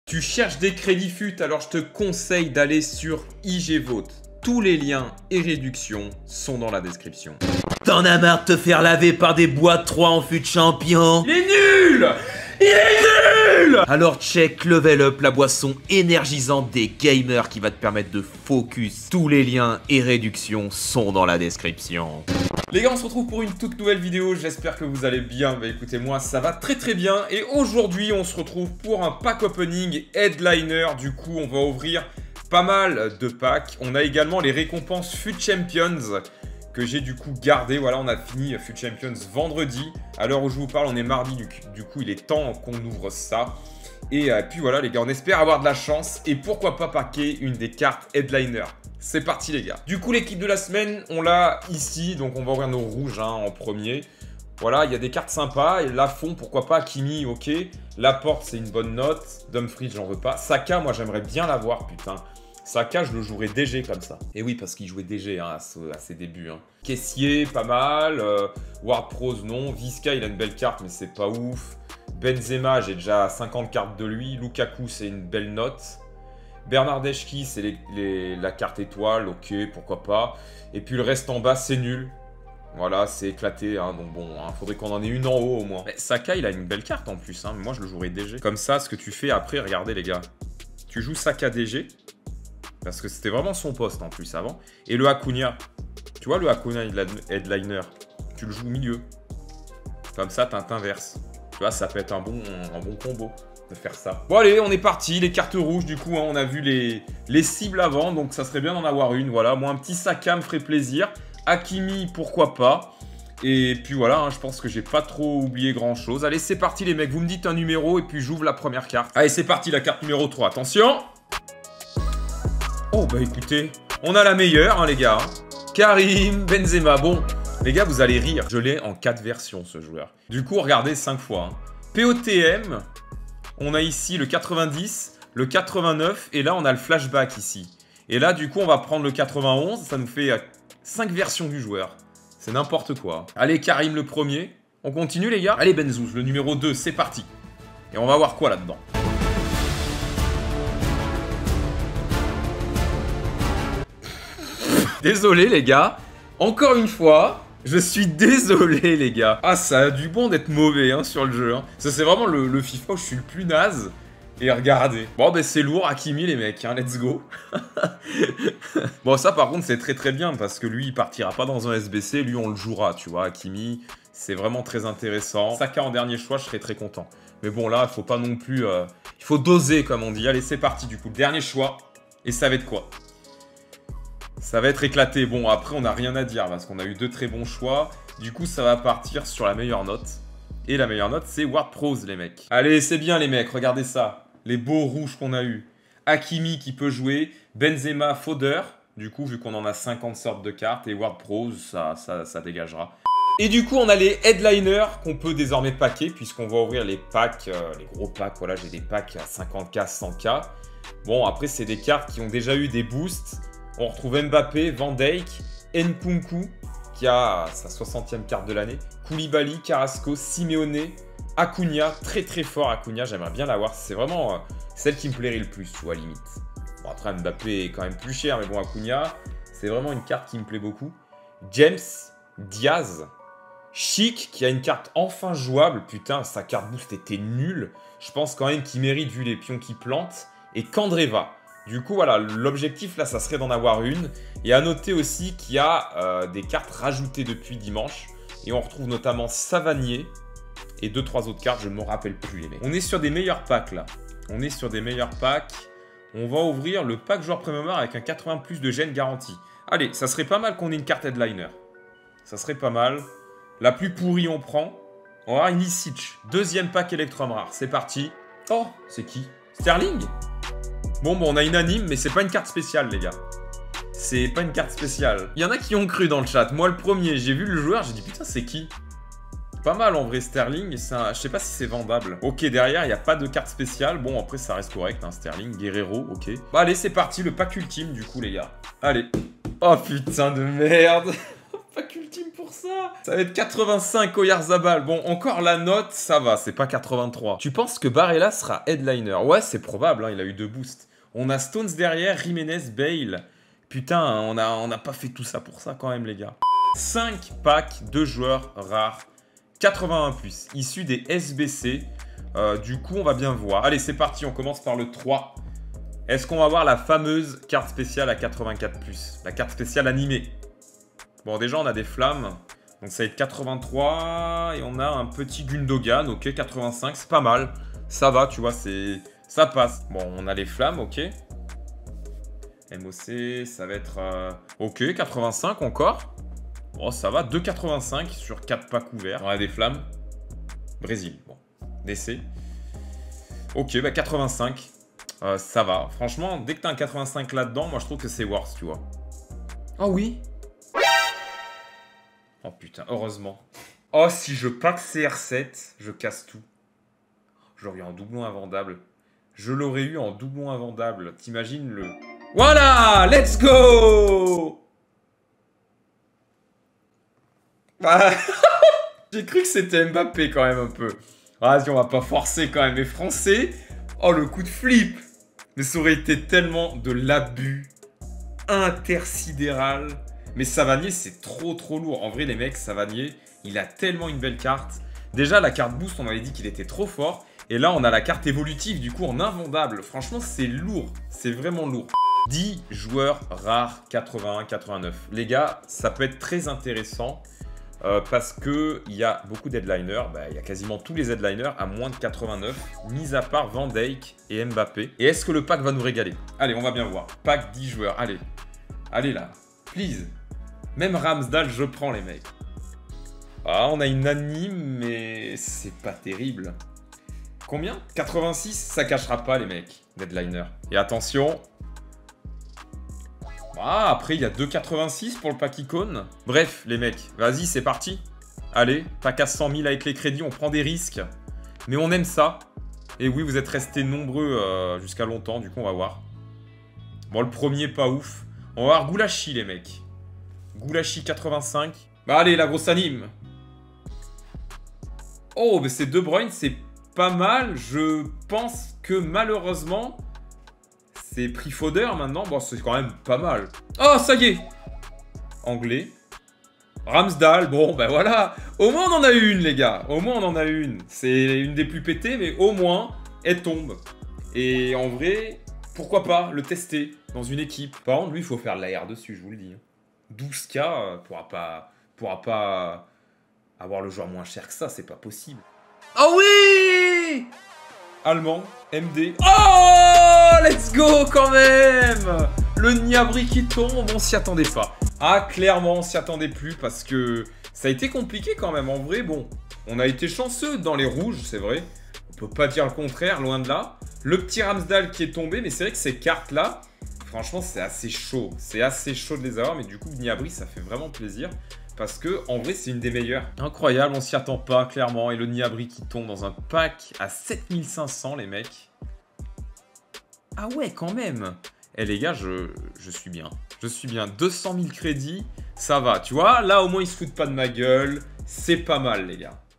Tu cherches des crédits FUT, alors je te conseille d'aller sur IG Vote. Tous les liens et réductions sont dans la description. T'en as marre de te faire laver par des boîtes 3 en FUT champion? Il est nul! Il est nul! Alors check Level Up, la boisson énergisante des gamers qui va te permettre de focus. Tous les liens et réductions sont dans la description. Les gars, on se retrouve pour une toute nouvelle vidéo, j'espère que vous allez bien. Bah écoutez, moi ça va très très bien. Et aujourd'hui, on se retrouve pour un pack opening headliner. Du coup, on va ouvrir pas mal de packs. On a également les récompenses FUT Champions que j'ai du coup gardé. Voilà, on a fini FUT Champions vendredi. À l'heure où je vous parle, on est mardi, du coup il est temps qu'on ouvre ça. Et puis voilà les gars, on espère avoir de la chance et pourquoi pas packer une des cartes headliner. C'est parti les gars. Du coup l'équipe de la semaine, on l'a ici, donc on va ouvrir nos rouges en premier. Voilà, il y a des cartes sympas. Et Lafont, pourquoi pas. Kimi, ok. Laporte, c'est une bonne note. Dumfries, j'en veux pas. Saka, moi j'aimerais bien l'avoir, putain. Saka, je le jouerais DG comme ça. Et oui, parce qu'il jouait DG à ses débuts. Caissier, pas mal. Ward-Prowse, non. Visca, il a une belle carte, mais c'est pas ouf. Benzema, j'ai déjà 50 cartes de lui. Lukaku, c'est une belle note. Bernardeschi, c'est la carte étoile, ok, pourquoi pas. Et puis le reste en bas, c'est nul. Voilà, c'est éclaté, donc bon, faudrait qu'on en ait une en haut au moins. Mais Saka, il a une belle carte en plus, mais moi je le jouerais DG. Comme ça, ce que tu fais après, regardez les gars. Tu joues Saka DG, parce que c'était vraiment son poste en plus avant. Et le Acuna, tu vois le Acuna headliner, tu le joues au milieu. Comme ça, t'inverses. Tu vois, ça peut être un bon combo de faire ça. Bon allez, on est parti, les cartes rouges du coup, on a vu les cibles avant, donc ça serait bien d'en avoir une, voilà. Moi, un petit Saka me ferait plaisir. Hakimi, pourquoi pas. Et puis voilà, je pense que j'ai pas trop oublié grand chose. Allez, c'est parti les mecs, vous me dites un numéro et puis j'ouvre la première carte. Allez, c'est parti, la carte numéro 3, attention. Oh bah écoutez, on a la meilleure les gars. Karim Benzema, bon, les gars vous allez rire. Je l'ai en 4 versions ce joueur. Du coup, regardez 5 fois. POTM, on a ici le 90, le 89 et là on a le flashback ici. Et là du coup on va prendre le 91, ça nous fait 5 versions du joueur. C'est n'importe quoi. Allez, Karim le premier. On continue les gars. Allez Benzouz, le numéro 2, c'est parti. Et on va voir quoi là-dedans. Désolé les gars. Encore une fois, je suis désolé les gars. Ah, ça a du bon d'être mauvais sur le jeu. Ça c'est vraiment le FIFA où je suis le plus naze. Et regardez. Bon, ben c'est lourd, Hakimi les mecs, let's go. Bon, ça par contre, c'est très très bien parce que lui, il partira pas dans un SBC. Lui, on le jouera, tu vois. Hakimi, c'est vraiment très intéressant. Saka en dernier choix, je serais très content. Mais bon, là, il faut pas non plus... il faut doser, comme on dit. Allez, c'est parti du coup. Dernier choix. Et ça va être quoi? Ça va être éclaté. Bon, après, on n'a rien à dire parce qu'on a eu 2 très bons choix. Du coup, ça va partir sur la meilleure note. Et la meilleure note, c'est Ward-Prowse, les mecs. Allez, c'est bien, les mecs. Regardez ça. Les beaux rouges qu'on a eu. Hakimi qui peut jouer. Benzema, Fodder. Du coup, vu qu'on en a 50 sortes de cartes. Et Ward-Prowse, ça dégagera. Et du coup, on a les headliners qu'on peut désormais packer. Puisqu'on va ouvrir les packs, les gros packs. Voilà, j'ai des packs à 50K, 100K. Bon, après, c'est des cartes qui ont déjà eu des boosts. On retrouve Mbappé, Van Dijk, Nkunku, qui a sa 60e carte de l'année. Koulibaly, Carrasco, Simeone, Acuna, très très fort Acuna, j'aimerais bien l'avoir. C'est vraiment celle qui me plairait le plus, tu vois, limite. Bon, après Mbappé est quand même plus cher, mais bon, Acuna, c'est vraiment une carte qui me plaît beaucoup. James, Diaz, Chic, qui a une carte enfin jouable. Putain, sa carte boost était nulle. Je pense quand même qu'il mérite vu les pions qu'il plante. Et Candreva. Du coup, voilà, l'objectif, là, ça serait d'en avoir une. Et à noter aussi qu'il y a des cartes rajoutées depuis dimanche. Et on retrouve notamment Savanier et 2-3 autres cartes, je ne me rappelle plus, les mecs. On est sur des meilleurs packs, là. On est sur des meilleurs packs. On va ouvrir le pack joueur premium avec un 80 plus de gène garanti. Allez, ça serait pas mal qu'on ait une carte headliner. Ça serait pas mal. La plus pourrie, on prend. On va avoir une Isic. 2e pack Electrum rare. C'est parti. Oh, c'est qui? Sterling? Bon, on a une anime, mais c'est pas une carte spéciale, les gars. C'est pas une carte spéciale. Il y en a qui ont cru dans le chat. Moi, le premier, j'ai vu le joueur, j'ai dit, putain, c'est qui? Pas mal, en vrai, Sterling. Je sais pas si c'est vendable. Ok, derrière, il n'y a pas de carte spéciale. Bon, après, ça reste correct, Sterling. Guerrero, ok. Bah, allez, c'est parti, le pack ultime, du coup, les gars. Allez. Oh, putain de merde. Pack ultime pour ça. ça? Ça va être 85 Oyarzabal. Bon, encore la note, ça va, c'est pas 83. Tu penses que Barella sera headliner? Ouais, c'est probable, hein, il a eu 2 boosts. On a Stones derrière, Jiménez, Bale. Putain, on n'a pas fait tout ça pour ça quand même, les gars. 5 packs de joueurs rares, 81+, issus des SBC. Du coup, on va bien voir. Allez, c'est parti, on commence par le 3. Est-ce qu'on va voir la fameuse carte spéciale à 84+, la carte spéciale animée? Bon, déjà, on a des flammes. Donc, ça va être 83. Et on a un petit Gundogan. Ok, 85. C'est pas mal. Ça va, tu vois, ça passe. Bon, on a les flammes, ok. MOC, ça va être... Ok, 85 encore. Bon, ça va. 2,85 sur 4 packs ouverts. On a des flammes. Brésil, bon. DC. Ok, bah 85. Ça va. Franchement, dès que t'as un 85 là-dedans, moi, je trouve que c'est worse, tu vois. Oh oui. Oh putain, heureusement. Oh, si je pack CR7, je casse tout. J'aurais eu en doublon invendable. Je l'aurais eu en doublon invendable. T'imagines le... Voilà, let's go. Bah, j'ai cru que c'était Mbappé quand même un peu. Vas-y, on va pas forcer quand même. Les Français, oh le coup de flip. Mais ça aurait été tellement de l'abus intersidéral. Mais Savanier, c'est trop lourd. En vrai, les mecs, Savanier, il a tellement une belle carte. Déjà, la carte boost, on m'avait dit qu'il était trop fort. Et là, on a la carte évolutive, du coup, en invendable. Franchement, c'est lourd. C'est vraiment lourd. 10 joueurs rares, 81-89. Les gars, ça peut être très intéressant. Parce qu'il y a beaucoup d'headliners. Il y a quasiment tous les headliners à moins de 89. Mis à part Van Dijk et Mbappé. Et est-ce que le pack va nous régaler? Allez, on va bien voir. Pack 10 joueurs. Allez. Allez là. Please. Même Ramsdale, je prends les mecs. Ah, on a une anime, mais c'est pas terrible. Combien? 86, ça cachera pas les mecs. Deadliner. Et attention. Ah, après, il y a 2,86 pour le pack icône. Bref, les mecs, vas-y, c'est parti. Allez, pack à 100 000 avec les crédits, on prend des risques. Mais on aime ça. Et oui, vous êtes restés nombreux jusqu'à longtemps, du coup, on va voir. Bon, le premier, pas ouf. On va voir Goulashi, les mecs. Goulashi 85. Bah allez, la grosse anime. Oh, mais c'est De Bruyne, c'est pas mal. Je pense que malheureusement, c'est pris Fodder maintenant. Bon, c'est quand même pas mal. Oh, ça y est. Anglais. Ramsdale, bon, ben voilà. Au moins, on en a une, les gars. Au moins, on en a une. C'est une des plus pétées, mais au moins, elle tombe. Et en vrai, pourquoi pas le tester dans une équipe. Par contre, lui, il faut faire de l'AR dessus, je vous le dis. 12K pourra pas avoir le joueur moins cher que ça, c'est pas possible. Oh oui! Allemand, MD. Oh, let's go quand même! Le Gnabry qui tombe, on s'y attendait pas. Ah, clairement, on s'y attendait plus parce que ça a été compliqué quand même. En vrai, bon, on a été chanceux dans les rouges, c'est vrai. On peut pas dire le contraire, loin de là. Le petit Ramsdale qui est tombé, mais c'est vrai que ces cartes-là, franchement, c'est assez chaud. C'est assez chaud de les avoir, mais du coup, Gnabry, ça fait vraiment plaisir. Parce que, en vrai, c'est une des meilleures. Incroyable, on s'y attend pas, clairement. Et le Gnabry qui tombe dans un pack à 7500, les mecs. Ah ouais, quand même. Eh les gars, je suis bien. Je suis bien. 200 000 crédits, ça va. Tu vois, là, au moins, ils se foutent pas de ma gueule. C'est pas mal, les gars.